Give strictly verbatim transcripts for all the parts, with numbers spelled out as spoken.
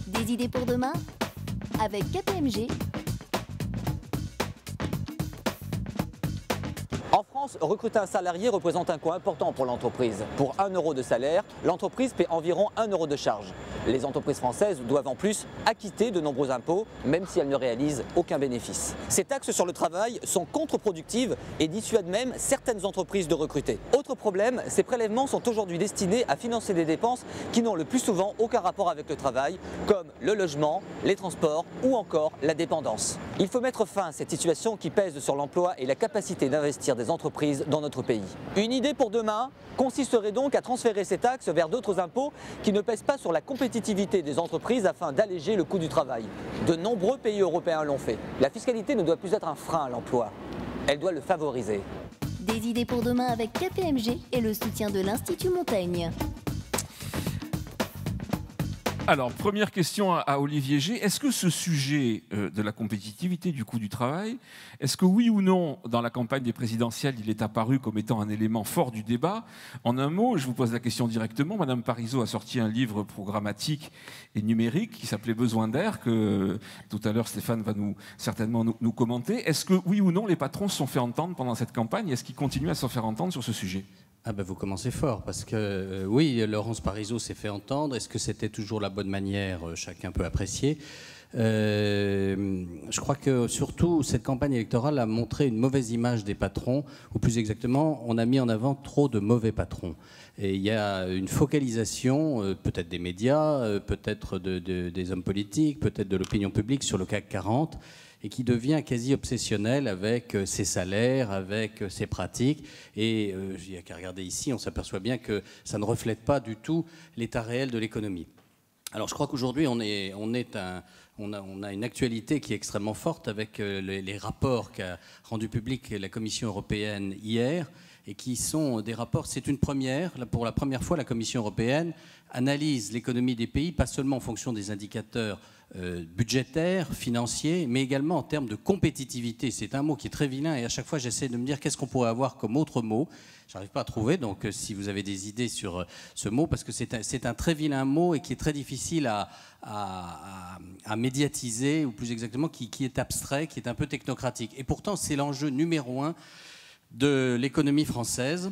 Des idées pour demain avec K P M G. En France, recruter un salarié représente un coût important pour l'entreprise. Pour un euro de salaire, l'entreprise paie environ un euro de charge. Les entreprises françaises doivent en plus acquitter de nombreux impôts, même si elles ne réalisent aucun bénéfice. Ces taxes sur le travail sont contre-productives et dissuadent même certaines entreprises de recruter. Autre problème, ces prélèvements sont aujourd'hui destinés à financer des dépenses qui n'ont le plus souvent aucun rapport avec le travail, comme le logement, les transports ou encore la dépendance. Il faut mettre fin à cette situation qui pèse sur l'emploi et la capacité d'investir des entreprises dans notre pays. Une idée pour demain consisterait donc à transférer ces taxes vers d'autres impôts qui ne pèsent pas sur la compétitivité des entreprises afin d'alléger le coût du travail. De nombreux pays européens l'ont fait. La fiscalité ne doit plus être un frein à l'emploi, elle doit le favoriser. Des idées pour demain avec K P M G et le soutien de l'Institut Montaigne. Alors, première question à Olivier G. Est-ce que ce sujet euh, de la compétitivité du coût du travail, est-ce que oui ou non, dans la campagne des présidentielles, il est apparu comme étant un élément fort du débat? En un mot, je vous pose la question directement. Madame Parisot a sorti un livre programmatique et numérique qui s'appelait Besoin d'air, que euh, tout à l'heure Stéphane va nous, certainement nous, nous commenter. Est-ce que oui ou non, les patrons se sont fait entendre pendant cette campagne? Est-ce qu'ils continuent à se faire entendre sur ce sujet? Ah ben vous commencez fort, parce que euh, oui, Laurence Parisot s'est fait entendre. Est-ce que c'était toujours la bonne manière? Chacun peut apprécier. Euh, je crois que surtout cette campagne électorale a montré une mauvaise image des patrons, ou plus exactement, on a mis en avant trop de mauvais patrons. Et il y a une focalisation, euh, peut-être des médias, euh, peut-être de, de, des hommes politiques, peut-être de l'opinion publique sur le C A C quarante, et qui devient quasi obsessionnel avec ses salaires, avec ses pratiques. Et euh, il n'y a qu'à regarder ici, on s'aperçoit bien que ça ne reflète pas du tout l'état réel de l'économie. Alors je crois qu'aujourd'hui, on, est, on, est un, on, a, on a une actualité qui est extrêmement forte avec les, les rapports qu'a rendu public la Commission européenne hier, et qui sont des rapports, c'est une première, pour la première fois la Commission européenne analyse l'économie des pays, pas seulement en fonction des indicateurs euh, budgétaires, financiers, mais également en termes de compétitivité. C'est un mot qui est très vilain et à chaque fois j'essaie de me dire qu'est-ce qu'on pourrait avoir comme autre mot. Je n'arrive pas à trouver, donc euh, si vous avez des idées sur euh, ce mot, parce que c'est un, c'est un très vilain mot et qui est très difficile à, à, à, à médiatiser, ou plus exactement qui, qui est abstrait, qui est un peu technocratique. Et pourtant c'est l'enjeu numéro un de l'économie française.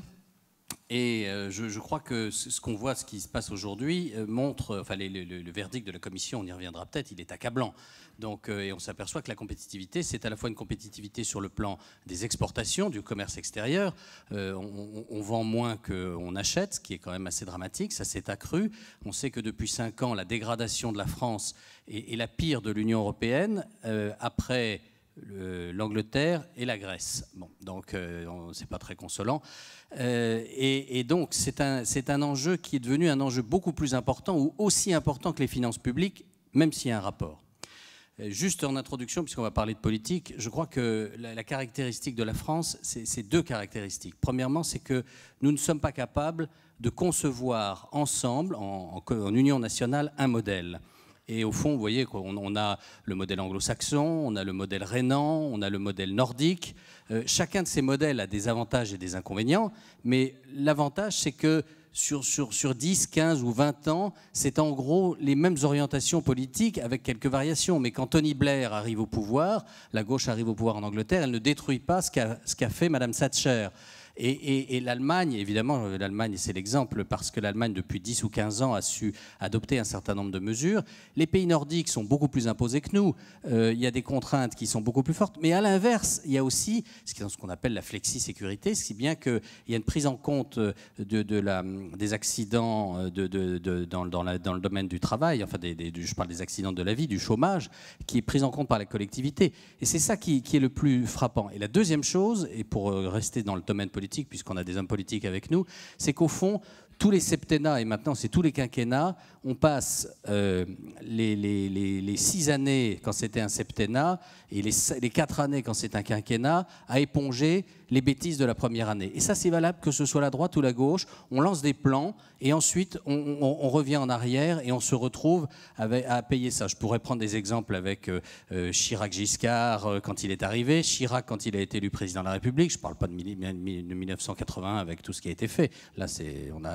Et euh, je, je crois que ce qu'on voit, ce qui se passe aujourd'hui, euh, montre, enfin les, le, le verdict de la Commission, on y reviendra peut-être, il est accablant. Donc, euh, et on s'aperçoit que la compétitivité, c'est à la fois une compétitivité sur le plan des exportations, du commerce extérieur. Euh, on, on vend moins qu'on achète, ce qui est quand même assez dramatique, ça s'est accru. On sait que depuis cinq ans, la dégradation de la France est, est la pire de l'Union européenne, euh, après l'Angleterre et la Grèce. Bon, donc euh, c'est pas très consolant. Euh, et, et donc c'est un, c'est un enjeu qui est devenu un enjeu beaucoup plus important, ou aussi important que les finances publiques, même s'il y a un rapport. Juste en introduction, puisqu'on va parler de politique, je crois que la, la caractéristique de la France, c'est deux caractéristiques. Premièrement, c'est que nous ne sommes pas capables de concevoir ensemble, en, en, en union nationale, un modèle. Et au fond, vous voyez qu'on on a le modèle anglo-saxon, on a le modèle rhénan, on a le modèle nordique. Euh, chacun de ces modèles a des avantages et des inconvénients, mais l'avantage, c'est que sur, sur, sur dix, quinze ou vingt ans, c'est en gros les mêmes orientations politiques avec quelques variations. Mais quand Tony Blair arrive au pouvoir, la gauche arrive au pouvoir en Angleterre, elle ne détruit pas ce qu'a ce qu'a fait Madame Thatcher. Et, et, et l'Allemagne, évidemment, l'Allemagne c'est l'exemple parce que l'Allemagne depuis dix ou quinze ans a su adopter un certain nombre de mesures. Les pays nordiques sont beaucoup plus imposés que nous, euh, il y a des contraintes qui sont beaucoup plus fortes, mais à l'inverse, il y a aussi ce qu'on appelle la flexi-sécurité, si bien qu'il y a une prise en compte de, de la, des accidents de, de, de, dans, dans, la, dans le domaine du travail, enfin des, des, je parle des accidents de la vie, du chômage, qui est prise en compte par la collectivité. Et c'est ça qui, qui est le plus frappant. Et la deuxième chose, et pour rester dans le domaine politique, puisqu'on a des hommes politiques avec nous, c'est qu'au fond, tous les septennats, et maintenant c'est tous les quinquennats, on passe euh, les, les, les, les six années quand c'était un septennat et les, les quatre années quand c'est un quinquennat à éponger les bêtises de la première année. Et ça, c'est valable que ce soit la droite ou la gauche. On lance des plans et ensuite on, on, on revient en arrière et on se retrouve avec, à payer ça. Je pourrais prendre des exemples avec euh, Chirac-Giscard euh, quand il est arrivé, Chirac quand il a été élu président de la République. Je ne parle pas de, de mille neuf cent quatre-vingt-un avec tout ce qui a été fait. Là, on a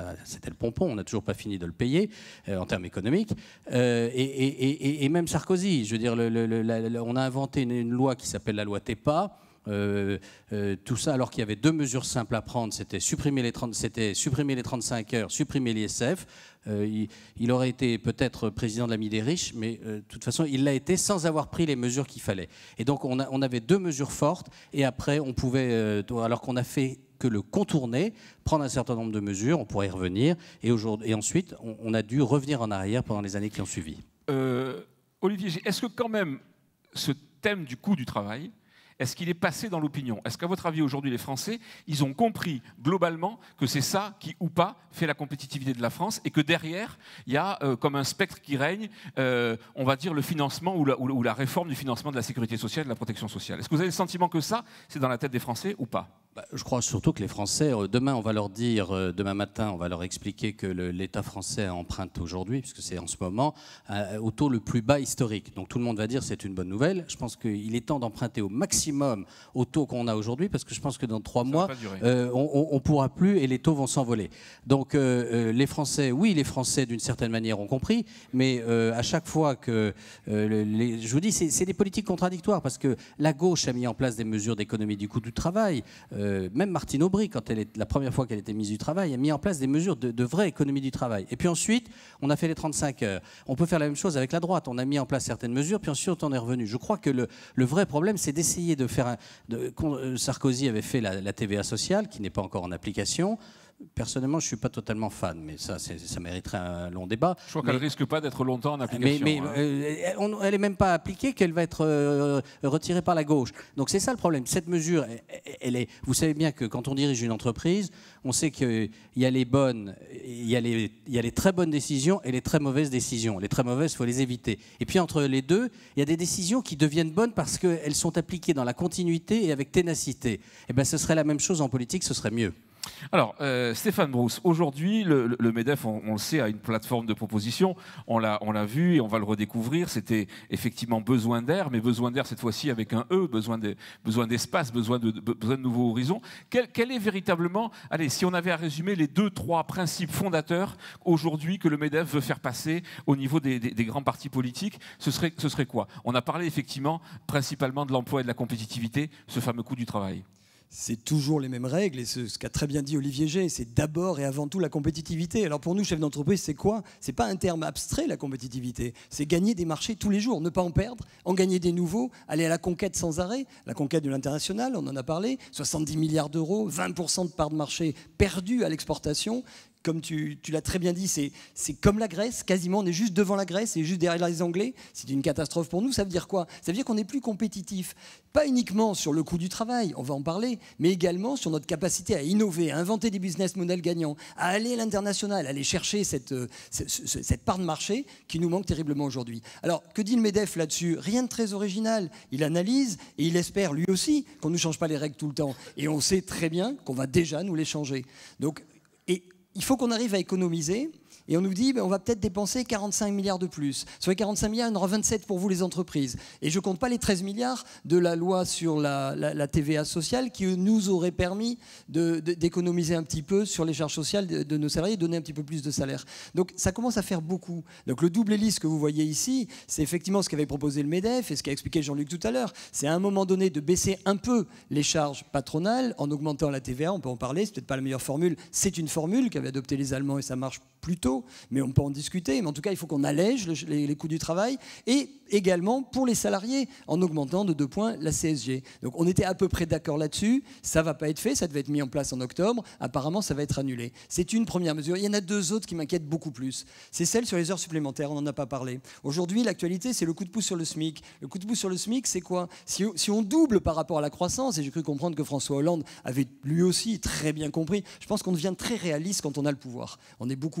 c'était le pompon, on n'a toujours pas fini de le payer euh, en termes économiques. Euh, et, et, et, et même Sarkozy, je veux dire, le, le, le, la, on a inventé une, une loi qui s'appelle la loi TEPA. Euh, euh, tout ça alors qu'il y avait deux mesures simples à prendre, c'était supprimer les, trente, c'était supprimer les trente-cinq heures, supprimer l'I S F. Euh, il, il aurait été peut-être président de l'Ami des riches, mais euh, de toute façon, il l'a été sans avoir pris les mesures qu'il fallait. Et donc, on, a, on avait deux mesures fortes, et après, on pouvait, euh, alors qu'on a fait que le contourner, prendre un certain nombre de mesures, on pourrait y revenir, et, et ensuite, on, on a dû revenir en arrière pendant les années qui ont suivi. Euh, Olivier, est-ce que quand même, ce thème du coût du travail, est-ce qu'il est passé dans l'opinion? Est-ce qu'à votre avis, aujourd'hui, les Français, ils ont compris globalement que c'est ça qui, ou pas, fait la compétitivité de la France et que derrière, il y a euh, comme un spectre qui règne, euh, on va dire, le financement ou la, ou, ou la réforme du financement de la sécurité sociale et de la protection sociale? Est-ce que vous avez le sentiment que ça, c'est dans la tête des Français ou pas? Bah, je crois surtout que les Français, euh, demain, on va leur dire, euh, demain matin, on va leur expliquer que l'État français emprunte aujourd'hui, puisque c'est en ce moment, euh, au taux le plus bas historique. Donc tout le monde va dire c'est une bonne nouvelle. Je pense qu'il est temps d'emprunter au maximum au taux qu'on a aujourd'hui, parce que je pense que dans trois mois, euh, on ne pourra plus et les taux vont s'envoler. Donc euh, euh, les Français, oui, les Français d'une certaine manière ont compris, mais euh, à chaque fois que, euh, les, je vous dis, c'est des politiques contradictoires, parce que la gauche a mis en place des mesures d'économie du coût du travail. Euh, même Martine Aubry, quand elle est, la première fois qu'elle était mise du travail, a mis en place des mesures de, de vraie économie du travail. Et puis ensuite, on a fait les trente-cinq heures. On peut faire la même chose avec la droite. On a mis en place certaines mesures, puis ensuite on est revenu. Je crois que le, le vrai problème, c'est d'essayer de faire un... De, Sarkozy avait fait la, la T V A sociale, qui n'est pas encore en application. Personnellement, je ne suis pas totalement fan, mais ça, ça mériterait un long débat. Je crois qu'elle ne risque pas d'être longtemps en application. Mais, mais hein. euh, on, elle n'est même pas appliquée, qu'elle va être euh, retirée par la gauche. Donc c'est ça le problème. Cette mesure, elle, elle est. Vous savez bien que quand on dirige une entreprise, on sait qu'il y a les bonnes, il y a les, il y a les très bonnes décisions et les très mauvaises décisions. Les très mauvaises, il faut les éviter. Et puis entre les deux, il y a des décisions qui deviennent bonnes parce qu'elles sont appliquées dans la continuité et avec ténacité. Et bien, ce serait la même chose en politique, ce serait mieux. Alors, euh, Stéphane Brousse, aujourd'hui, le, le MEDEF, on, on le sait, a une plateforme de proposition. On l'a on l'a vu et on va le redécouvrir. C'était effectivement besoin d'air, mais besoin d'air cette fois-ci avec un E, besoin de, besoin d'espace, besoin de, de, besoin de nouveaux horizons. Quel, quel est véritablement, allez, si on avait à résumer les deux, trois principes fondateurs aujourd'hui que le MEDEF veut faire passer au niveau des, des, des grands partis politiques, ce serait, ce serait quoi? On a parlé effectivement principalement de l'emploi et de la compétitivité, ce fameux coût du travail. C'est toujours les mêmes règles, et ce, ce qu'a très bien dit Olivier G, c'est d'abord et avant tout la compétitivité. Alors pour nous, chefs d'entreprise, c'est quoi? C'est pas un terme abstrait, la compétitivité. C'est gagner des marchés tous les jours, ne pas en perdre, en gagner des nouveaux, aller à la conquête sans arrêt, la conquête de l'international, on en a parlé, soixante-dix milliards d'euros, vingt pour cent de part de marché perdue à l'exportation. Comme tu, tu l'as très bien dit, c'est comme la Grèce, quasiment, on est juste devant la Grèce et juste derrière les Anglais. C'est une catastrophe pour nous. Ça veut dire quoi? Ça veut dire qu'on n'est plus compétitif. Pas uniquement sur le coût du travail, on va en parler, mais également sur notre capacité à innover, à inventer des business models gagnants, à aller à l'international, à aller chercher cette, cette, cette part de marché qui nous manque terriblement aujourd'hui. Alors, que dit le MEDEF là-dessus? Rien de très original. Il analyse et il espère, lui aussi, qu'on ne change pas les règles tout le temps. Et on sait très bien qu'on va déjà nous les changer. Donc, et il faut qu'on arrive à économiser, et on nous dit ben, on va peut-être dépenser quarante-cinq milliards de plus. Sur les quarante-cinq milliards, il y en aura vingt-sept pour vous les entreprises. Et je ne compte pas les treize milliards de la loi sur la, la, la T V A sociale qui nous aurait permis d'économiser un petit peu sur les charges sociales de, de nos salariés, donner un petit peu plus de salaire. Donc ça commence à faire beaucoup. Donc le double hélice que vous voyez ici, c'est effectivement ce qu'avait proposé le MEDEF et ce qu'a expliqué Jean-Luc tout à l'heure. C'est à un moment donné de baisser un peu les charges patronales en augmentant la T V A, on peut en parler, c'est peut-être pas la meilleure formule, c'est une formule qu'avaient adopté les Allemands et ça marche plutôt, mais on peut en discuter. Mais en tout cas, il faut qu'on allège le, les, les coûts du travail et également pour les salariés en augmentant de deux points la C S G. Donc on était à peu près d'accord là-dessus. Ça ne va pas être fait, ça devait être mis en place en octobre. Apparemment, ça va être annulé. C'est une première mesure. Il y en a deux autres qui m'inquiètent beaucoup plus. C'est celle sur les heures supplémentaires, on n'en a pas parlé. Aujourd'hui, l'actualité, c'est le coup de pouce sur le SMIC. Le coup de pouce sur le SMIC, c'est quoi? si, si on double par rapport à la croissance, et j'ai cru comprendre que François Hollande avait lui aussi très bien compris, je pense qu'on devient très réaliste quand on a le pouvoir. On est beaucoup moins réaliste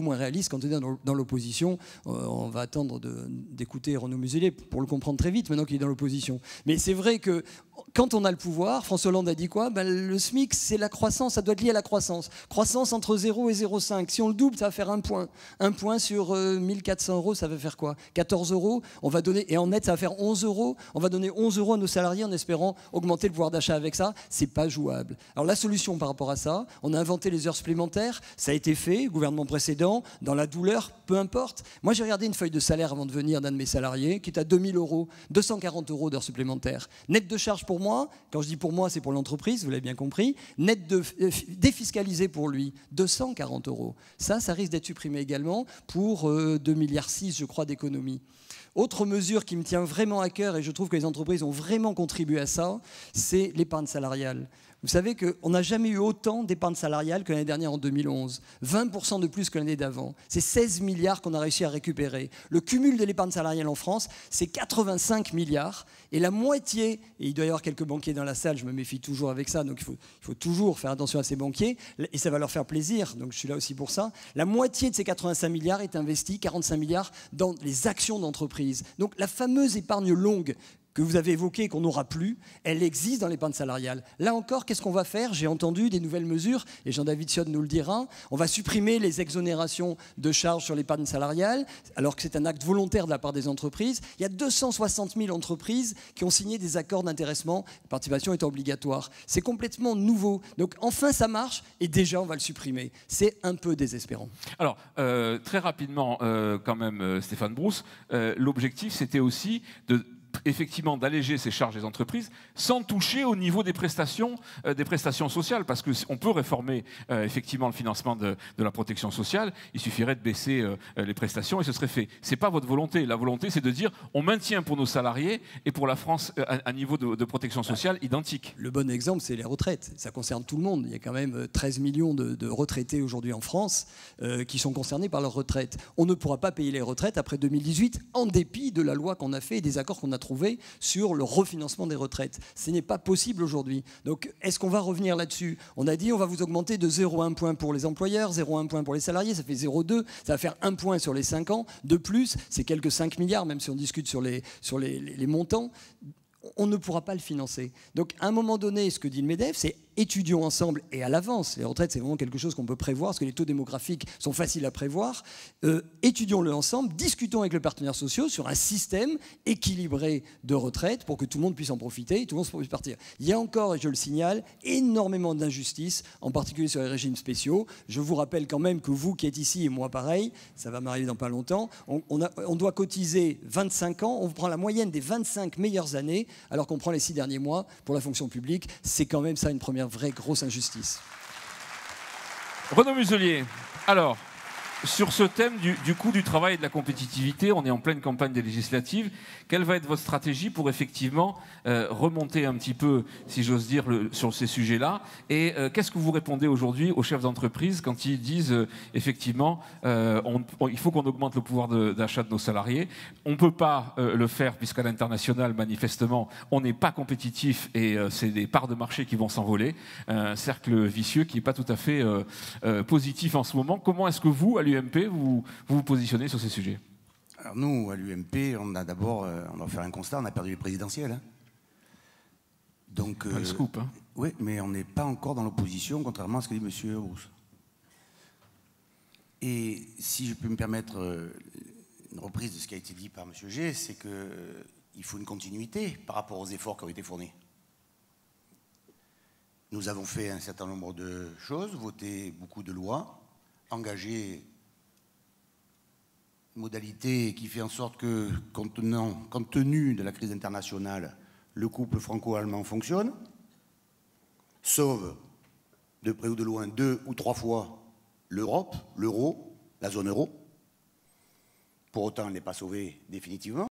quand on est dans, dans l'opposition, euh, on va attendre d'écouter Renaud Muselier pour le comprendre très vite, maintenant qu'il est dans l'opposition. Mais c'est vrai que quand on a le pouvoir, François Hollande a dit quoi? Ben, le SMIC, c'est la croissance, ça doit être lié à la croissance. Croissance entre zéro et zéro virgule cinq. Si on le double, ça va faire un point. Un point sur euh, mille quatre cents euros, ça va faire quoi? quatorze euros. On va donner, et en net, ça va faire onze euros. On va donner onze euros à nos salariés en espérant augmenter le pouvoir d'achat avec ça. C'est pas jouable. Alors la solution par rapport à ça, on a inventé les heures supplémentaires. Ça a été fait, gouvernement précédent, dans la douleur, peu importe. Moi, j'ai regardé une feuille de salaire avant de venir d'un de mes salariés qui est à deux mille euros, deux cent quarante euros d'heures supplémentaires. Net de charge pour moi, quand je dis pour moi, c'est pour l'entreprise, vous l'avez bien compris, net de, euh, défiscalisé pour lui, deux cent quarante euros. Ça, ça risque d'être supprimé également pour euh, deux virgule six milliards, je crois, d'économies. Autre mesure qui me tient vraiment à cœur, et je trouve que les entreprises ont vraiment contribué à ça, c'est l'épargne salariale. Vous savez qu'on n'a jamais eu autant d'épargne salariale que l'année dernière en deux mille onze. vingt pour cent de plus que l'année d'avant. C'est seize milliards qu'on a réussi à récupérer. Le cumul de l'épargne salariale en France, c'est quatre-vingt-cinq milliards. Et la moitié, et il doit y avoir quelques banquiers dans la salle, je me méfie toujours avec ça, donc il faut, il faut toujours faire attention à ces banquiers, et ça va leur faire plaisir, donc je suis là aussi pour ça. La moitié de ces quatre-vingt-cinq milliards est investie, quarante-cinq milliards, dans les actions d'entreprise. Donc la fameuse épargne longue que vous avez évoquée et qu'on n'aura plus, elle existe dans l'épargne salariale. Là encore, qu'est-ce qu'on va faire? J'ai entendu des nouvelles mesures, et Jean-David Sion nous le dira. On va supprimer les exonérations de charges sur l'épargne salariale, alors que c'est un acte volontaire de la part des entreprises. Il y a deux cent soixante mille entreprises qui ont signé des accords d'intéressement, la participation est obligatoire. C'est complètement nouveau. Donc enfin, ça marche, et déjà, on va le supprimer. C'est un peu désespérant. Alors, euh, très rapidement, euh, quand même, euh, Stéphane Brousse, euh, l'objectif, c'était aussi de... effectivement d'alléger ces charges des entreprises sans toucher au niveau des prestations, euh, des prestations sociales, parce qu'on peut réformer euh, effectivement le financement de, de la protection sociale, il suffirait de baisser euh, les prestations et ce serait fait. Ce n'est pas votre volonté. La volonté, c'est de dire on maintient pour nos salariés et pour la France euh, un, un niveau de, de protection sociale identique. Le bon exemple, c'est les retraites. Ça concerne tout le monde. Il y a quand même treize millions de, de retraités aujourd'hui en France euh, qui sont concernés par leur retraite. On ne pourra pas payer les retraites après deux mille dix-huit en dépit de la loi qu'on a fait et des accords qu'on a trouvé sur le refinancement des retraites. Ce n'est pas possible aujourd'hui. Donc, est-ce qu'on va revenir là-dessus? On a dit on va vous augmenter de zéro virgule un point pour les employeurs, zéro virgule un point pour les salariés, ça fait zéro virgule deux, ça va faire un point sur les cinq ans. De plus, c'est quelques cinq milliards, même si on discute sur les, sur les, les, les montants. On ne pourra pas le financer. Donc, à un moment donné, ce que dit le MEDEF, c'est étudions ensemble et à l'avance. Les retraites, c'est vraiment quelque chose qu'on peut prévoir, parce que les taux démographiques sont faciles à prévoir. Euh, étudions-le ensemble, discutons avec les partenaires sociaux sur un système équilibré de retraite pour que tout le monde puisse en profiter et tout le monde puisse partir. Il y a encore, et je le signale, énormément d'injustices, en particulier sur les régimes spéciaux. Je vous rappelle quand même que vous qui êtes ici, et moi pareil, ça va m'arriver dans pas longtemps, on, on, a, on doit cotiser vingt-cinq ans, on prend la moyenne des vingt-cinq meilleures années, alors qu'on prend les six derniers mois pour la fonction publique. C'est quand même ça une première vraie grosse injustice. Renaud Muselier, alors, sur ce thème du, du coût du travail et de la compétitivité, on est en pleine campagne des législatives. Quelle va être votre stratégie pour effectivement euh, remonter un petit peu, si j'ose dire, le, sur ces sujets-là? Et euh, qu'est-ce que vous répondez aujourd'hui aux chefs d'entreprise quand ils disent euh, effectivement euh, on, on, il faut qu'on augmente le pouvoir d'achat de, de nos salariés? On ne peut pas euh, le faire puisqu'à l'international, manifestement, on n'est pas compétitif et euh, c'est des parts de marché qui vont s'envoler. Un cercle vicieux qui n'est pas tout à fait euh, euh, positif en ce moment. Comment est-ce que vous, à l'U M P, vous, vous vous positionnez sur ces sujets? Alors nous, à l'U M P, on a d'abord, euh, on va faire un constat, on a perdu les présidentielles. Hein. Donc, euh, pas le scoop. Hein. Oui, mais on n'est pas encore dans l'opposition, contrairement à ce que dit M. Brousse. Et si je peux me permettre euh, une reprise de ce qui a été dit par M. G, c'est qu'il euh, faut une continuité par rapport aux efforts qui ont été fournis. Nous avons fait un certain nombre de choses, voté beaucoup de lois, engagé une modalité qui fait en sorte que, compte, tenant, compte tenu de la crise internationale, le couple franco-allemand fonctionne, sauve de près ou de loin deux ou trois fois l'Europe, l'euro, la zone euro. Pour autant, elle n'est pas sauvée définitivement.